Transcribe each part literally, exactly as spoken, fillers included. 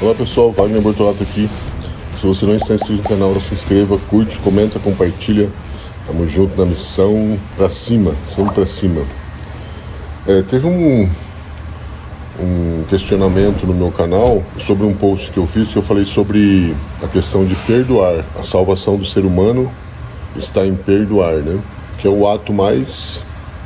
Olá pessoal, Wagner Bortolato aqui. Se você não está inscrito no canal, se inscreva, curte, comenta, compartilha. Tamo junto na missão, pra cima, sempre pra cima. É, teve um, um questionamento no meu canal sobre um post que eu fiz, que eu falei sobre a questão de perdoar. A salvação do ser humano está em perdoar, né? Que é o ato mais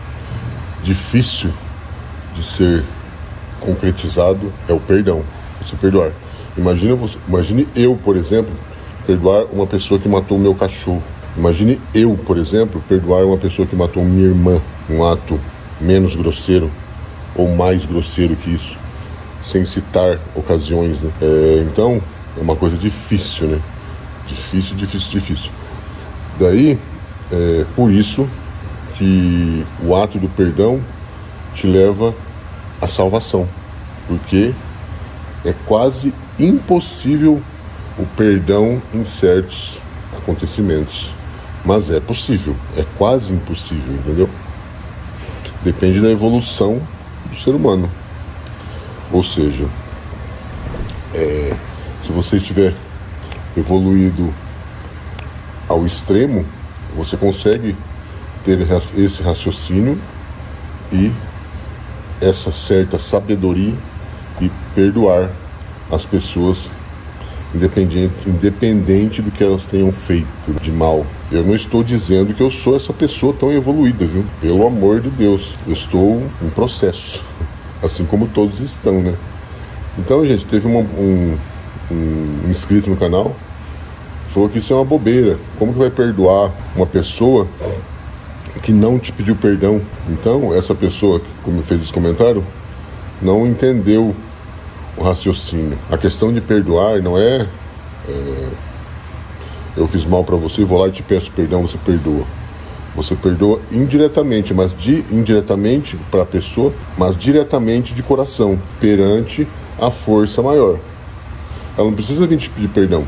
difícil de ser concretizado, é o perdão. Você perdoar. Imagina você, imagine eu, por exemplo, perdoar uma pessoa que matou o meu cachorro. Imagine eu, por exemplo, perdoar uma pessoa que matou minha irmã. Um ato menos grosseiro ou mais grosseiro que isso, sem citar ocasiões, né? É, então, é uma coisa difícil, né? Difícil, difícil, difícil. Daí, é por isso que o ato do perdão te leva à salvação, porque é quase impossível o perdão em certos acontecimentos, mas é possível, é quase impossível, entendeu? Depende da evolução do ser humano. Ou seja, é, se você estiver evoluído ao extremo, você consegue ter esse raciocínio e essa certa sabedoria e perdoar as pessoas, independente, independente do que elas tenham feito de mal. Eu não estou dizendo que eu sou essa pessoa tão evoluída, viu? Pelo amor de Deus, eu estou em processo, assim como todos estão, né? Então, gente, teve uma, um, um inscrito no canal que falou que isso é uma bobeira. Como que vai perdoar uma pessoa que não te pediu perdão? Então, essa pessoa que fez esse comentário não entendeu o raciocínio. A questão de perdoar não é, é eu fiz mal para você, vou lá e te peço perdão, você perdoa. Você perdoa indiretamente, mas de, indiretamente para a pessoa, mas diretamente de coração, perante a força maior. Ela não precisa vir te pedir perdão.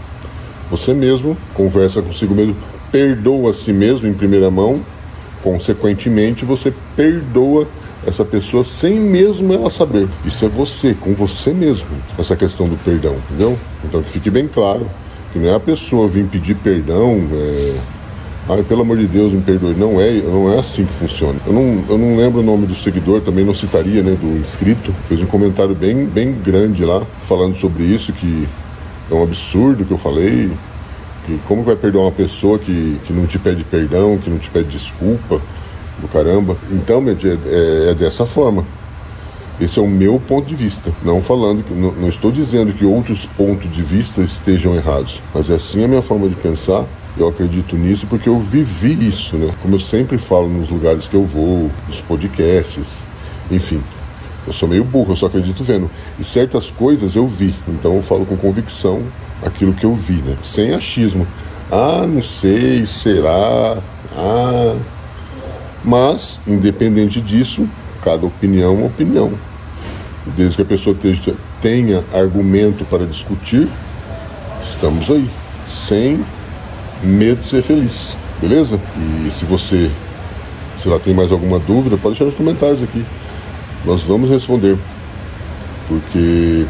Você mesmo conversa consigo mesmo, perdoa a si mesmo em primeira mão, consequentemente você perdoa essa pessoa sem mesmo ela saber. Isso é você, com você mesmo, essa questão do perdão, entendeu? Então que fique bem claro que não é a pessoa vir pedir perdão, é... ai, pelo amor de Deus, me perdoe. Não é, não é assim que funciona. Eu não, eu não lembro o nome do seguidor, também não citaria, né, do inscrito. Fez um comentário bem, bem grande lá, falando sobre isso, que é um absurdo que eu falei, que como vai perdoar uma pessoa que, que não te pede perdão, que não te pede desculpa, do caramba. Então, é, é dessa forma. Esse é o meu ponto de vista. Não falando, que, não, não estou dizendo que outros pontos de vista estejam errados, mas é assim a minha forma de pensar. Eu acredito nisso porque eu vivi isso, né? Como eu sempre falo nos lugares que eu vou, nos podcasts, enfim. Eu sou meio burro, eu só acredito vendo. E certas coisas eu vi, então eu falo com convicção aquilo que eu vi, né? Sem achismo. Ah, não sei, será? Ah... Mas, independente disso, cada opinião é uma opinião. Desde que a pessoa tenha argumento para discutir, estamos aí, sem medo de ser feliz, beleza? E se você, se lá tem mais alguma dúvida, pode deixar nos comentários aqui. Nós vamos responder. Porque...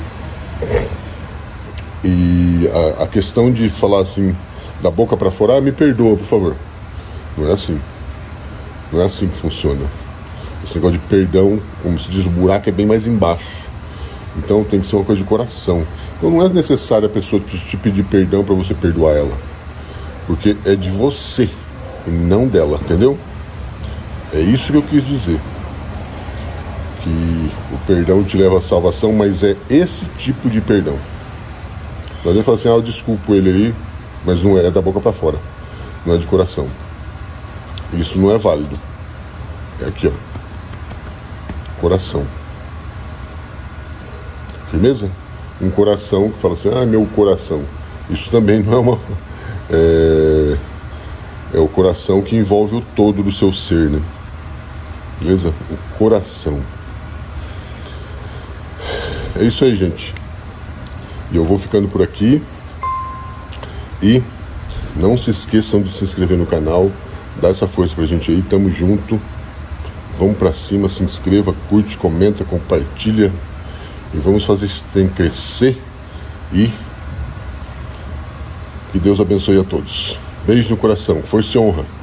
E a, a questão de falar assim, da boca para fora, ah, me perdoa, por favor. Não é assim. Não é assim que funciona. Esse negócio de perdão, como se diz, o buraco é bem mais embaixo. Então tem que ser uma coisa de coração. Então não é necessário a pessoa te pedir perdão para você perdoar ela, porque é de você e não dela, entendeu? É isso que eu quis dizer. Que o perdão te leva à salvação, mas é esse tipo de perdão. Às vezes fala assim, ah, eu desculpo ele ali, mas não é, é da boca para fora, não é de coração. Isso não é válido. É aqui, ó. Coração. Firmeza? Um coração que fala assim, ah, meu coração. Isso também não é uma... É, é o coração que envolve o todo do seu ser, né? Beleza? O coração. É isso aí, gente. E eu vou ficando por aqui. E não se esqueçam de se inscrever no canal. Dá essa força pra gente aí, tamo junto. Vamos pra cima, se inscreva, curte, comenta, compartilha. E vamos fazer esse trem crescer e que Deus abençoe a todos. Beijo no coração, força e honra.